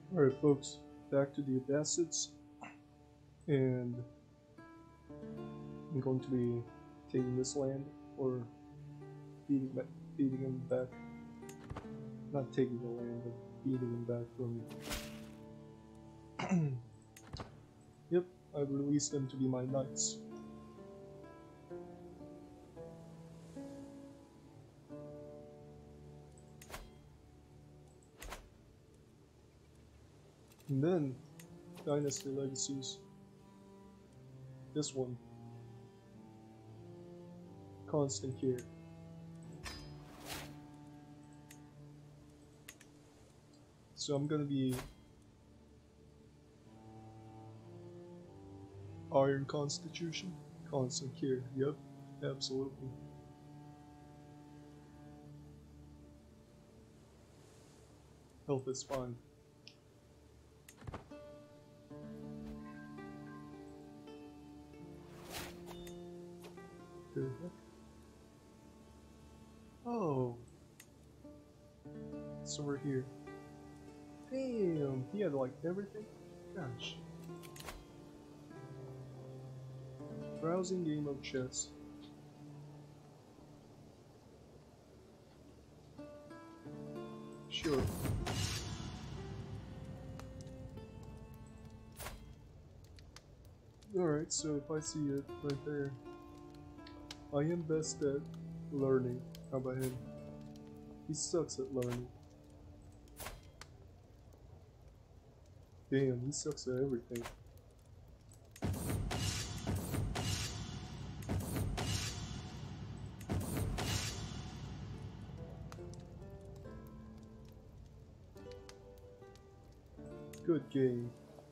Alright folks, back to the Abbasids, and I'm going to be taking this land, or beating him back, not taking the land, but beating him back from, yep, I've released them to be my knights. And then, Dynasty Legacies, this one, Constant Care. So I'm gonna be Iron Constitution, Constant Care, yep, absolutely. Health is fine. The heck? Oh. So we're here. Damn, he had like everything? Gosh. Browsing game of chess. Sure. Alright, so if I see it right there. I am best at learning. How about him? He sucks at learning. Damn, he sucks at everything. Good game.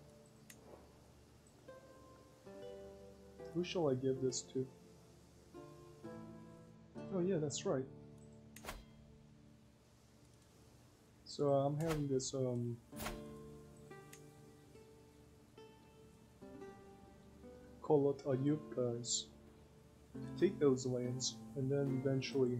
Who shall I give this to? Oh yeah, that's right. So I'm having this Kolot Ayub guys take those lands and then eventually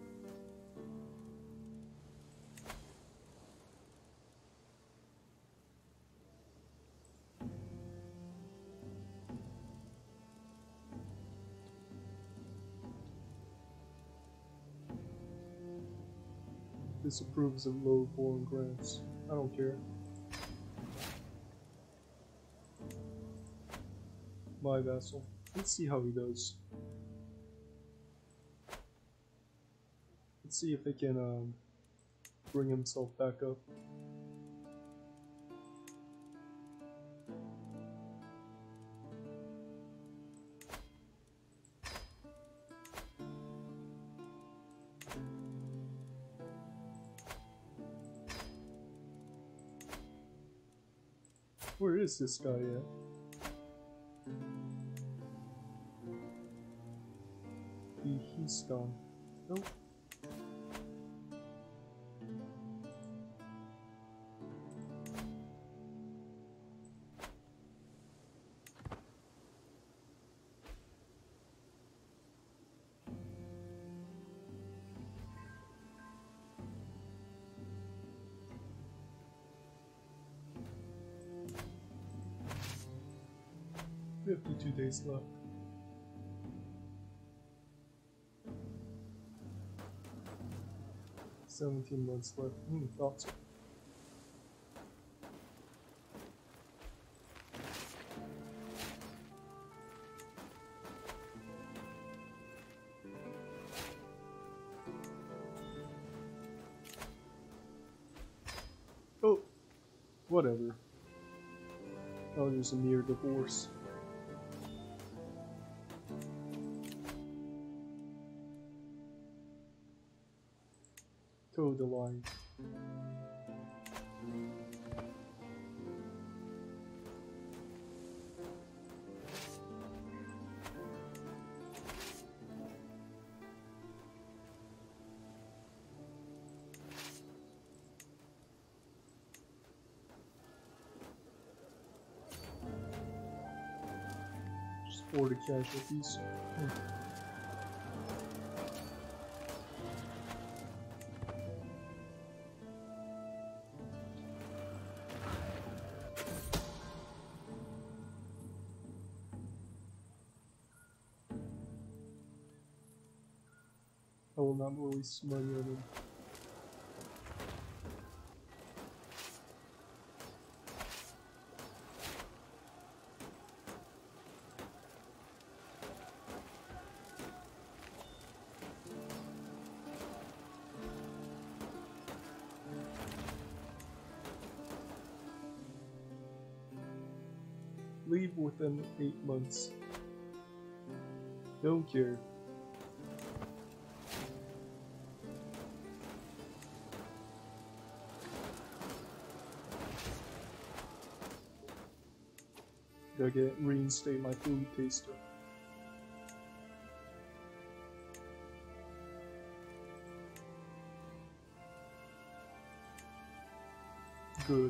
disapproves of low-born grants. I don't care. My vassal. Let's see how he does. Let's see if he can bring himself back up. Where is this guy at? He's gone. Nope. We have 52 days left. $17 months left. Thought so. Oh, whatever. Oh, there's a near divorce. Toe the line. Just 40 casualties. not waste money on him. Leave within 8 months. Don't care. Gotta reinstate my food taster. Good.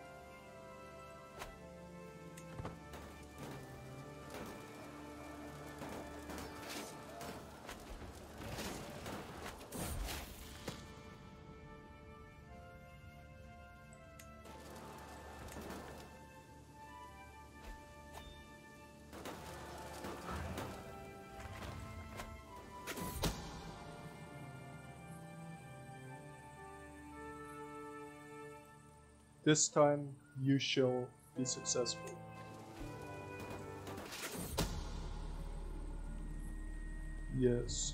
This time you shall be successful. Yes.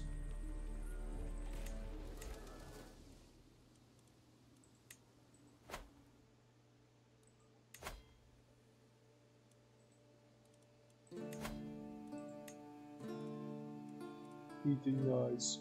Eating eyes.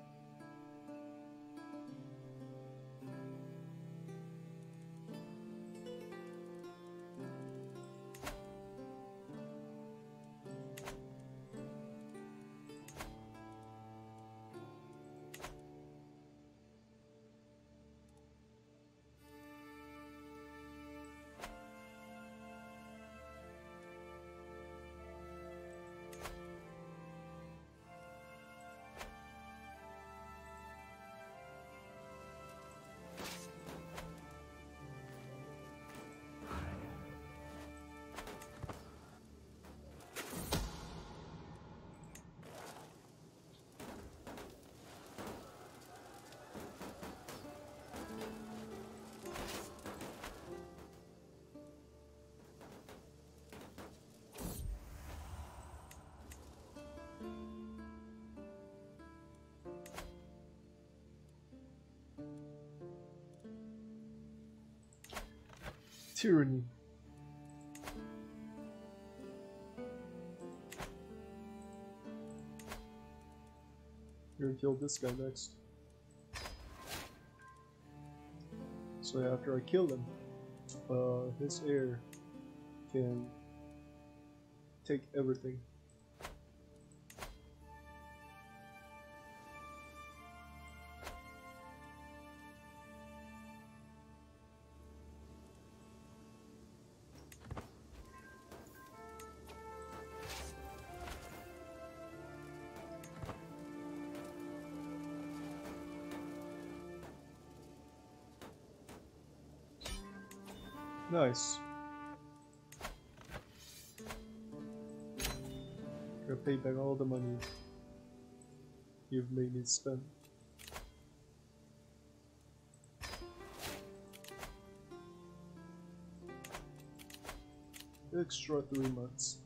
Tyranny. You're gonna kill this guy next. So after I kill him, his heir can take everything. Nice. Gotta pay back all the money you've made me spend. Extra 3 months.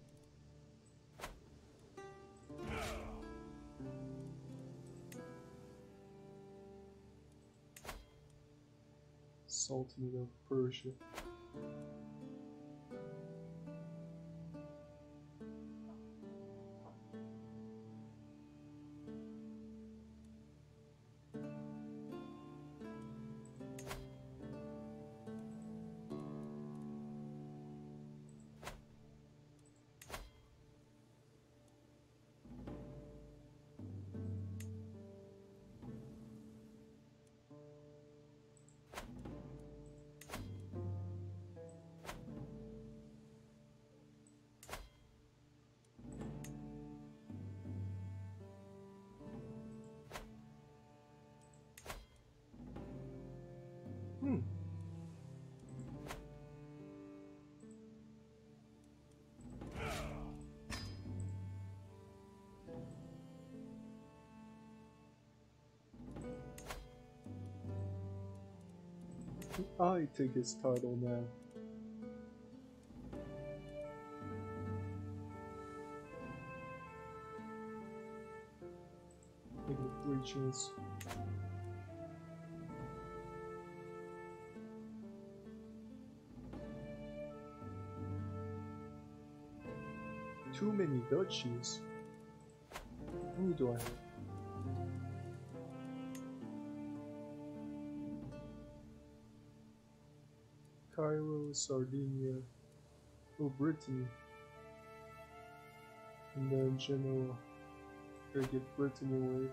Sultanate of Persia. I take his title now. Making 3 chance. Too many duchies. How many do I have? Cairo, Sardinia, oh Brittany, and then Genoa. Gotta give Brittany away.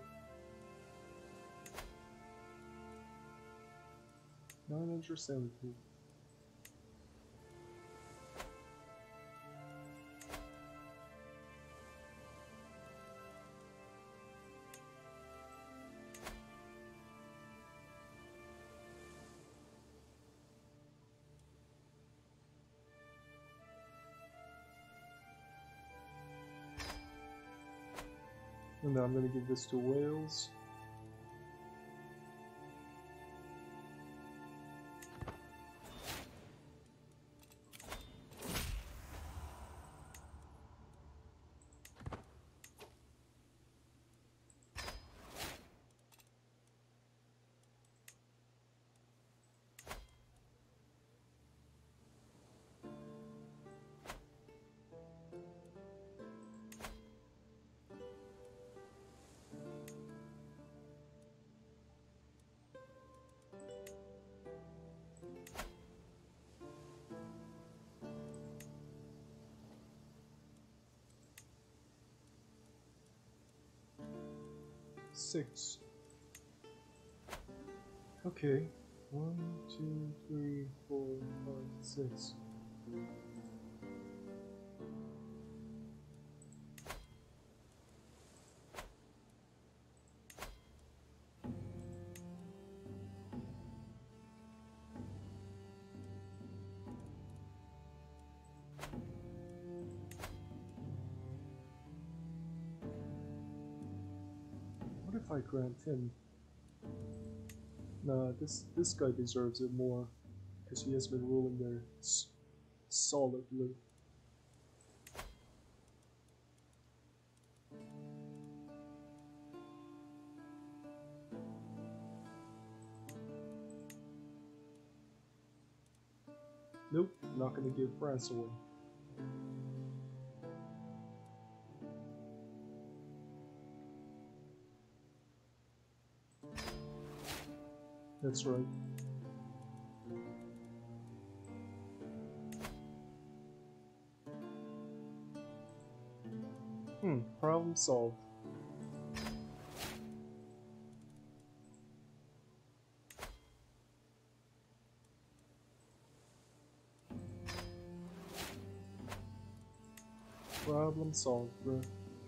970. And then I'm gonna give this to Wales. Six. Okay. 1, 2, 3, 4, 5, 6. What if I grant him? Nah, this guy deserves it more because he has been ruling there solidly. Nope, not gonna give France away. That's right. Problem solved. Problem solved, bro.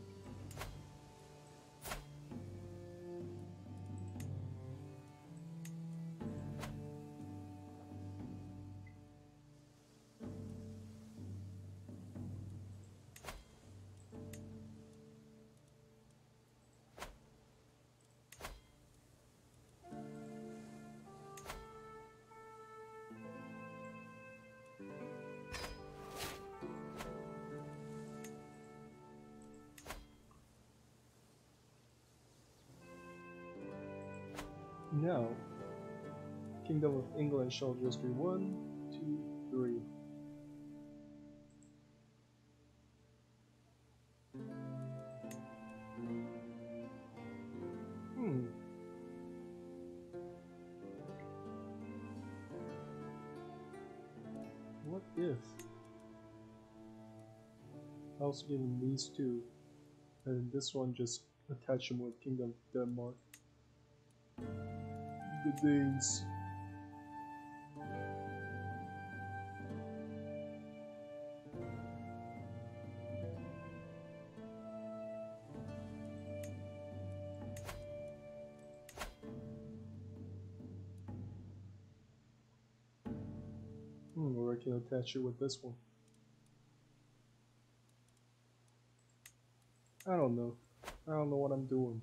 Now, Kingdom of England shall just be 1, 2, 3. What if I also give him these two, and this one just attach him with Kingdom of Denmark? The Danes. Or I can attach it with this one. I don't know. I don't know what I'm doing.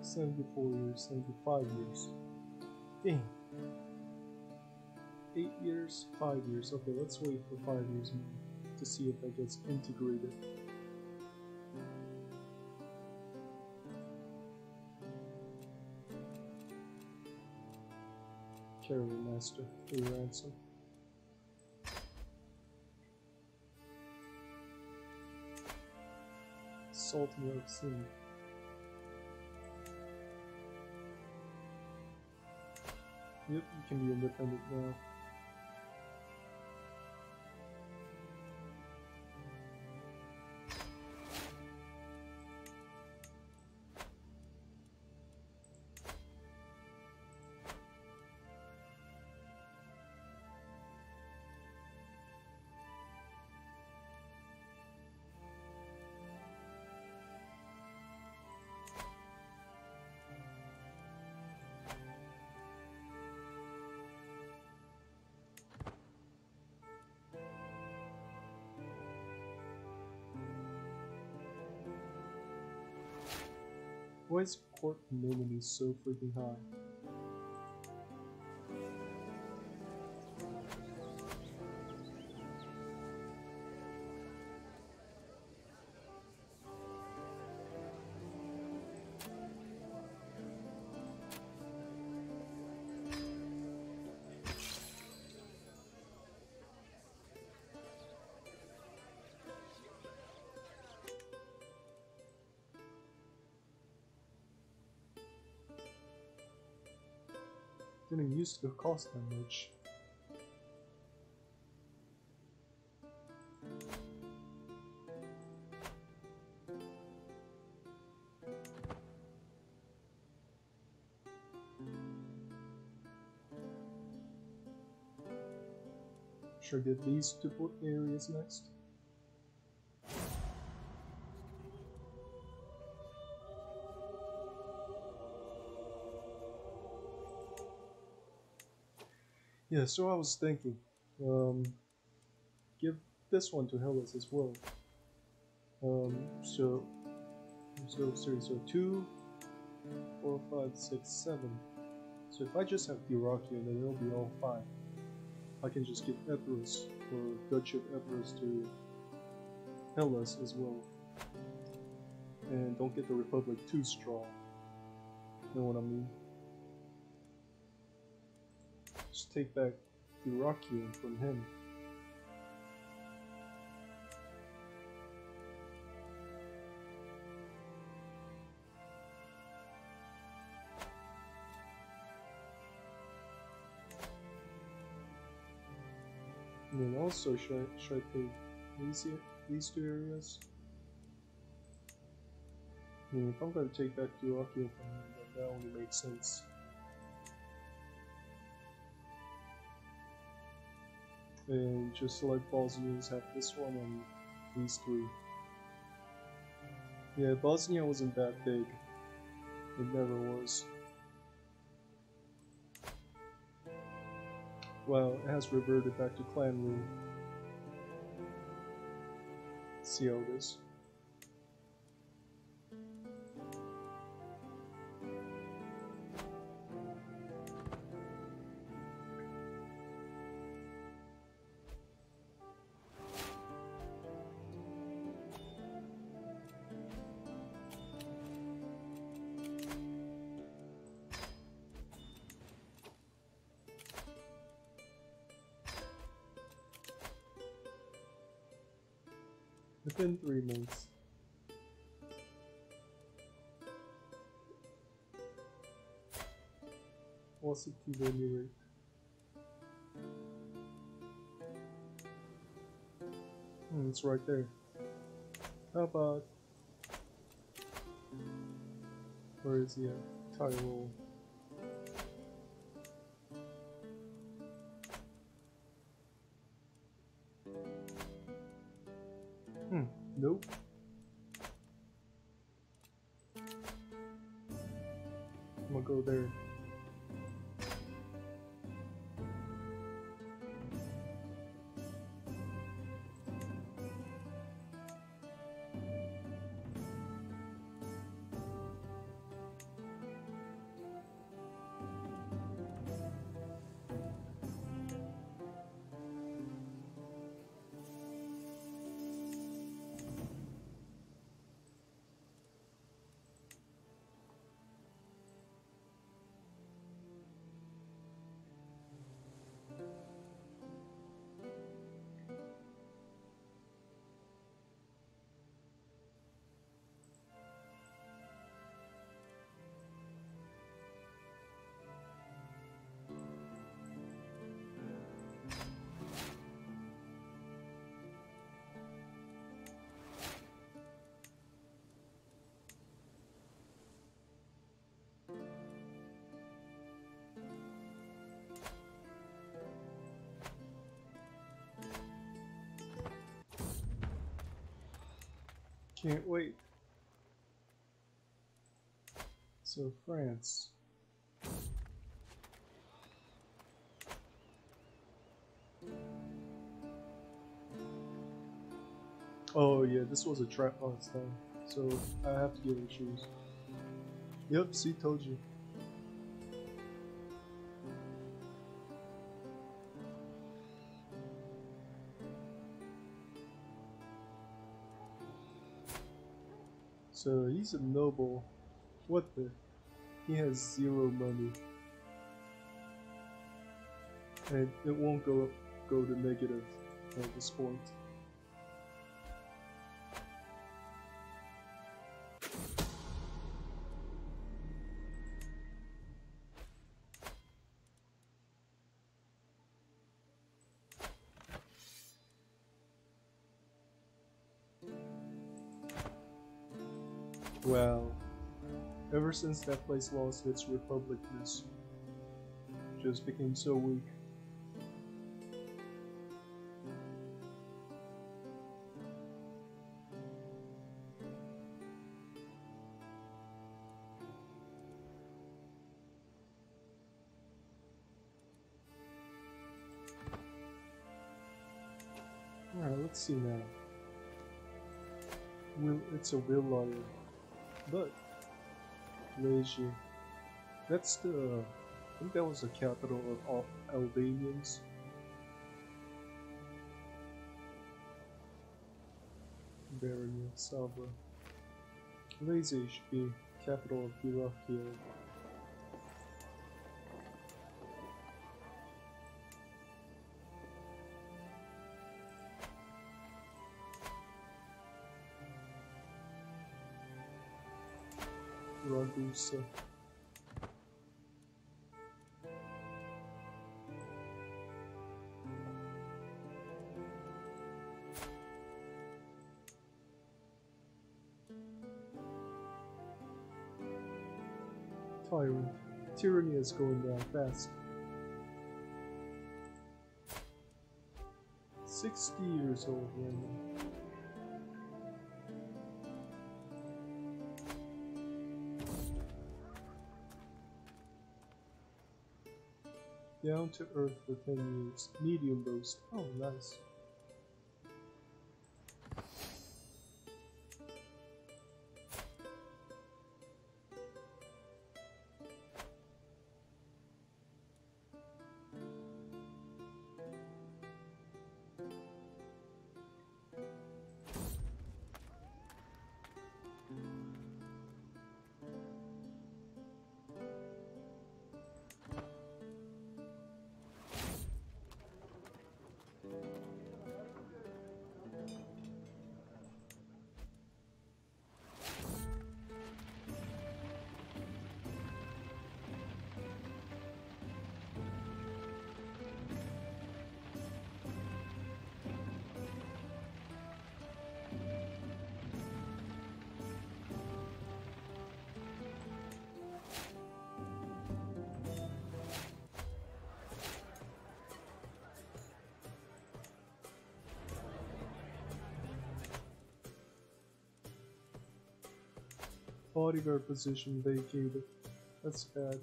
74 years, 75 years. Dang. 8 years, 5 years. Okay, let's wait for 5 years more to see if that gets integrated. Carrier Master, a ransom. Sultan of Sin. Yep, you can be independent now. Why is court anonymity so freaking high? Didn't used to cost that much. Should I get these two areas next? Yeah, so I was thinking, give this one to Hellas as well. So 2, 4, 5, 6, 7. So if I just have Dyrrhachium, then it'll be all fine. I can just give Epirus, or Duchy of Epirus, to Hellas as well. And don't get the Republic too strong. Know what I mean? Just take back Dyrrhachium from him. And then also, should I take these two areas? I mean, if I'm going to take back Dyrrhachium from him, then that only makes sense. And just let Bosnians have this one and these 3. Yeah, Bosnia wasn't that big. It never was. Well, it has reverted back to clan rule. Let's see how it is. Within 3 months. What's the T-value rate? It's right there. How about... Where is he at? Tyrol. Nope. I'm gonna go there. Can't wait. So France. Oh yeah, this was a trap last time, so I have to give her shoes. Yep, see, told you. So he's a noble. What the? He has 0 money. And it won't go to negative at this point. Wow. Ever since that place lost its republicness, just became so weak. Alright, let's see now. It's a will lawyer. But Legia. That's the I think that was the capital of Albanians. Bavaria, Sabra. Legia should be capital of Iraqia. Ragusa. Tyrant. Tyranny is going down fast. 60 years old right now. Down to earth for 10 years. Medium boast. Oh, nice. Bodyguard position vacated. That's bad.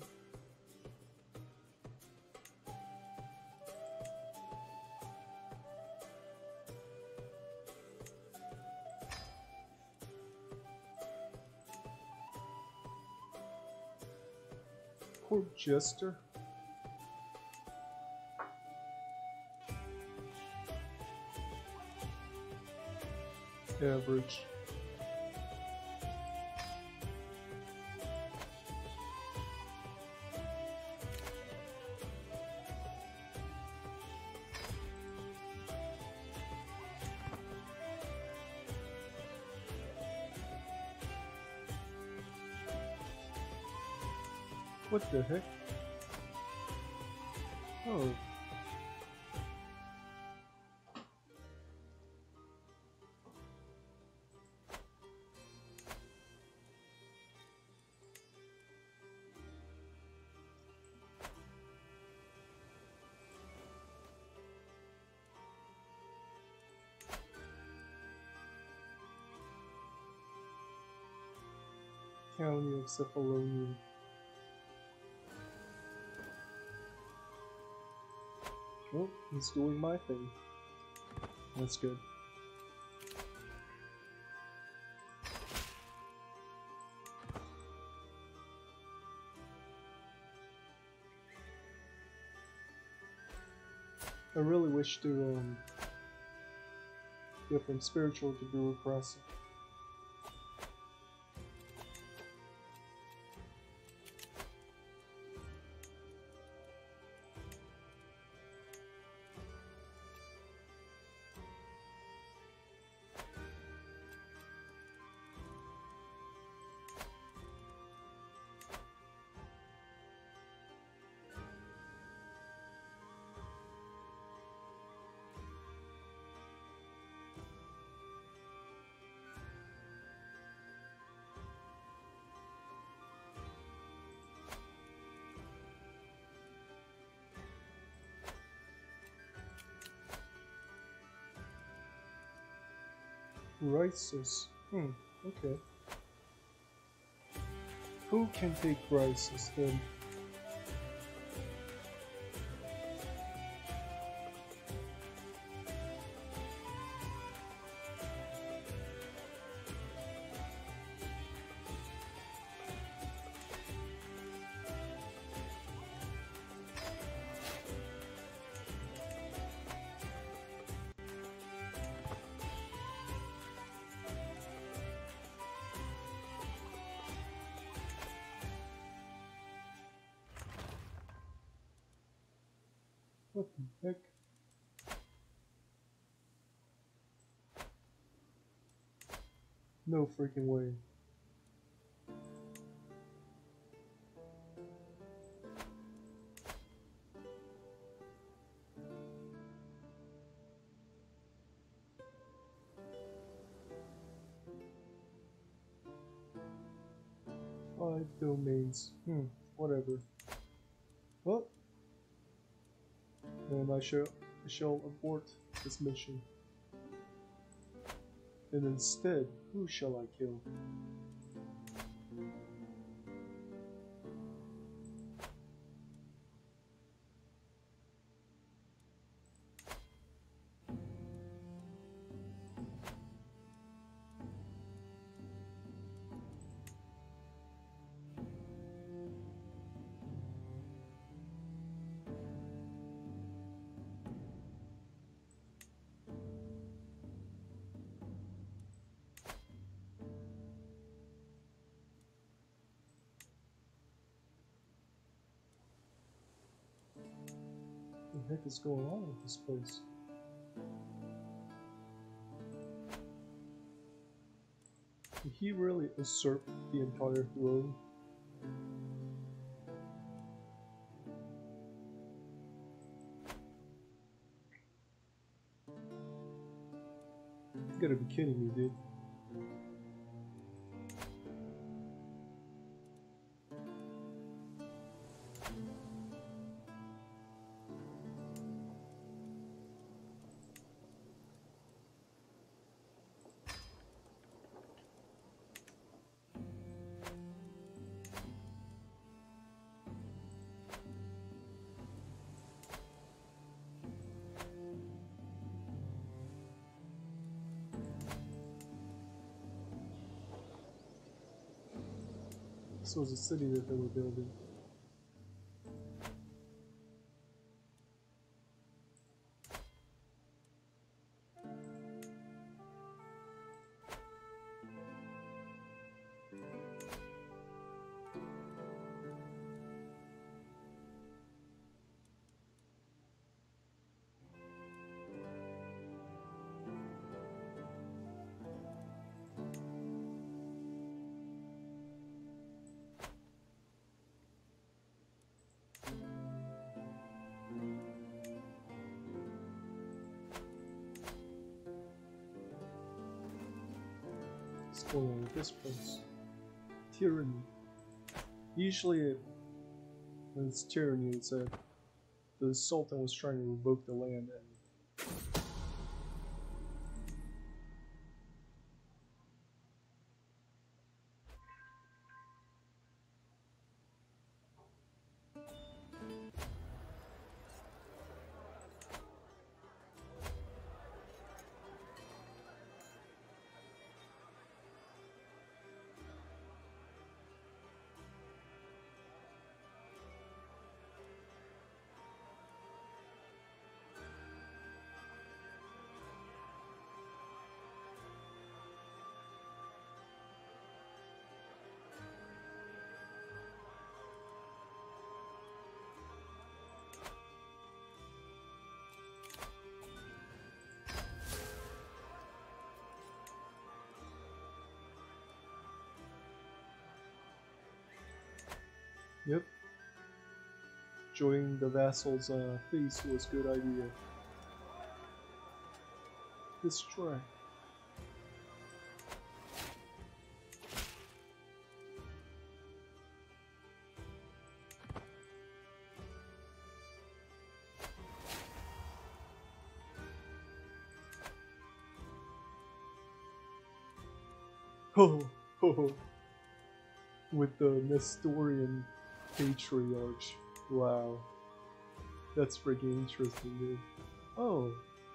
Court Jester. Average. What the heck? Oh. County of Cephalonia. Well, he's doing my thing. That's good. I really wish to get from spiritual to bureaucracy. Crisis. Okay. Who can take crisis then? What the heck? No freaking way. Five domains. Whatever. Well, then I shall abort this mission. And instead, who shall I kill? What the heck is going on with this place? Did he really usurp the entire throne? You gotta be kidding me, dude. This was a city that they were building. What's going on with this place? Tyranny. Usually, when it's tyranny, it's that the Sultan was trying to revoke the land. Yep. Joining the vassal's face was a good idea. Let's try. Oh, oh, with the Nestorian Patriarch. Wow. That's freaking interesting, dude. Oh.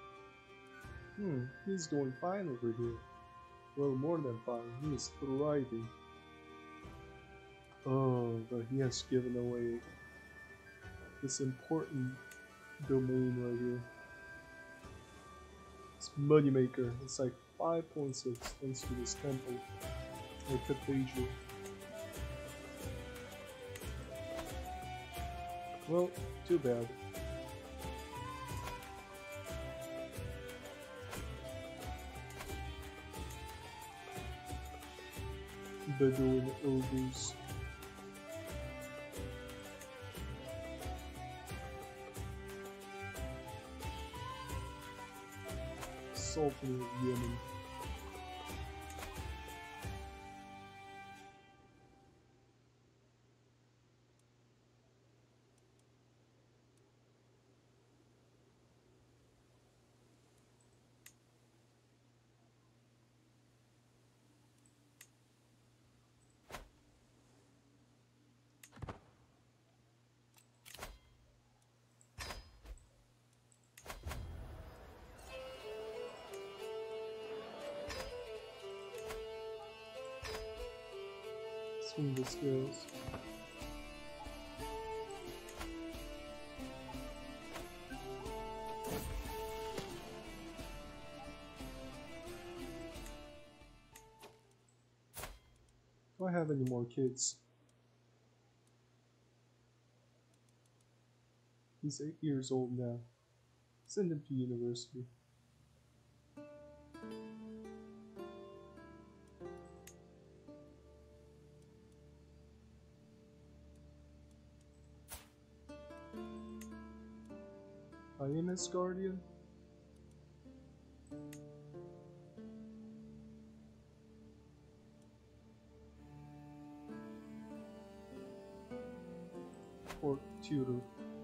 He's doing fine over here. Well, more than fine. He is thriving. Oh, but he has given away this important domain right here. It's Moneymaker. It's like 5.6 thanks to this temple. Or cathedral. Well, too bad. Bedouin ogres. Sultan of Yemen. Swing the scales. Do I have any more kids? He's 8 years old now. Send him to university. I am his guardian. Or tutor.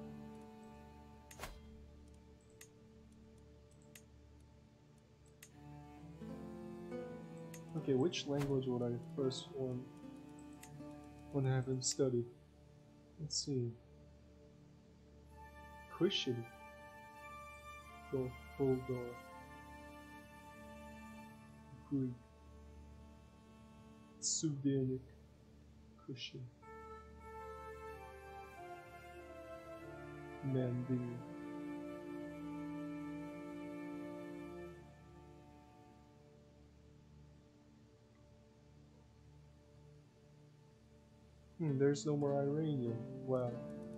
Okay, which language would I first want to have him study? Let's see. Christian. Bulgar. Greek. Sudanic. Christian. Mandingo. There's no more Iranian. Wow.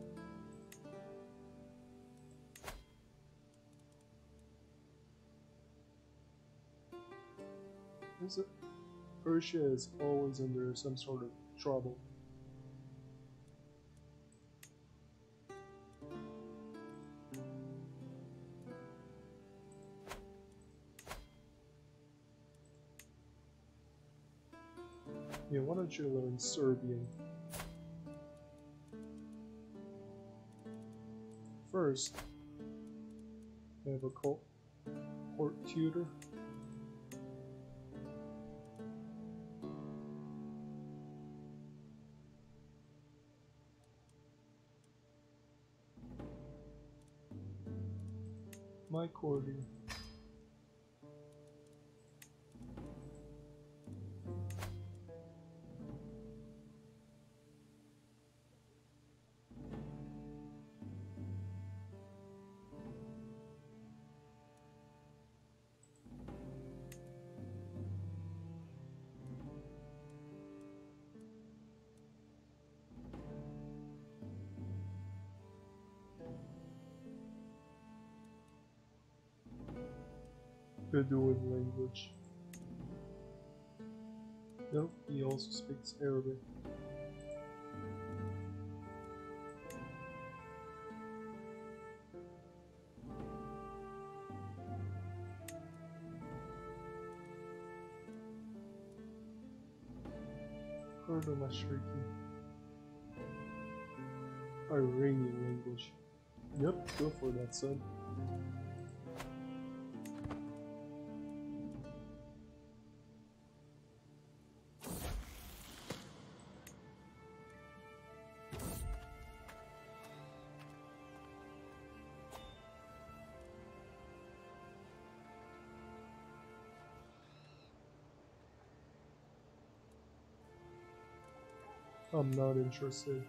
Persia is always under some sort of trouble. Yeah, why don't you learn Serbian? First, I have a court tutor. My courtier. Bedouin language. Nope, he also speaks Arabic. Urdu Mashriqi. Iranian language. Yep, go for that, son. I'm not interested.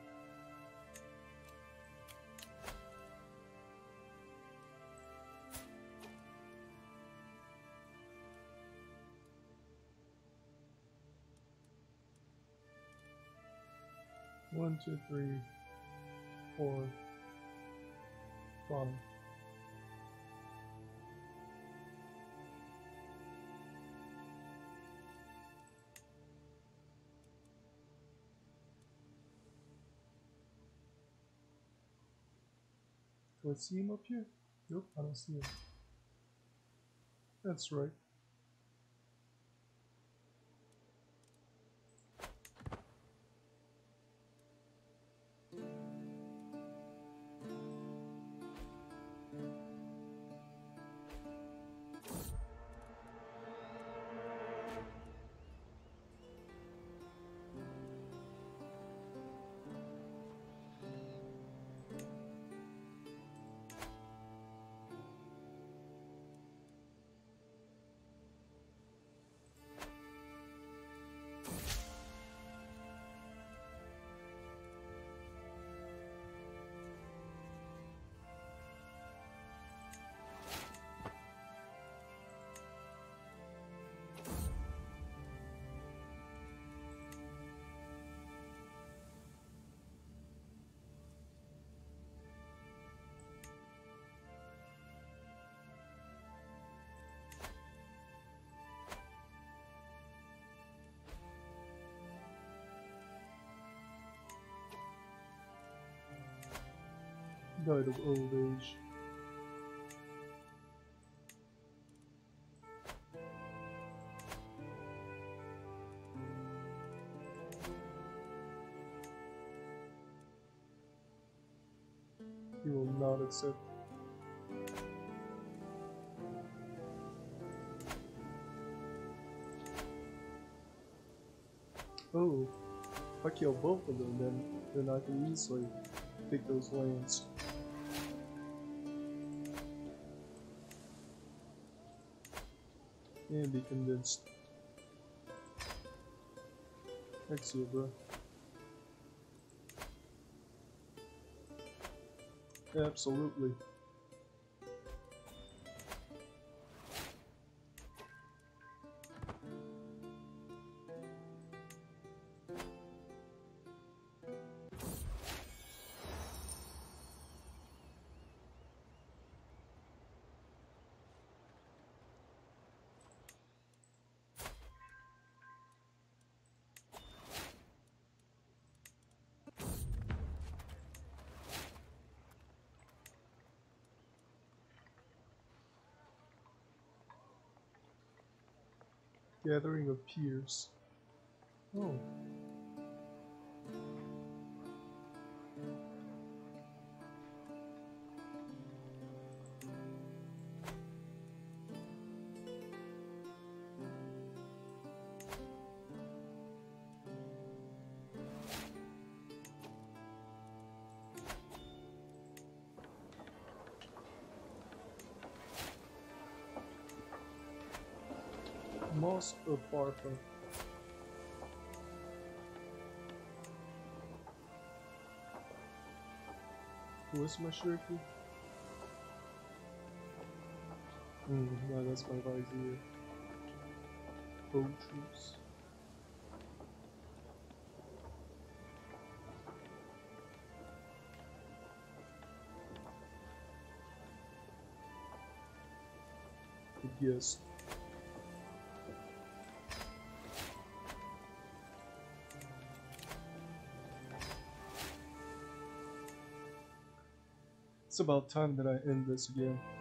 One, two, three, 4, 5. Do I see him up here? Nope, I don't see him. That's right. Died of old age. He will not accept. Oh, if I kill both of them, then I can easily take those lands. And be convinced. Thanks, you, bro. Absolutely. Gathering of peers. Oh. Mosque of Farfa. Who is Mashriqi? No, that's my vizier. Bow troops. Good guess. It's about time that I end this again.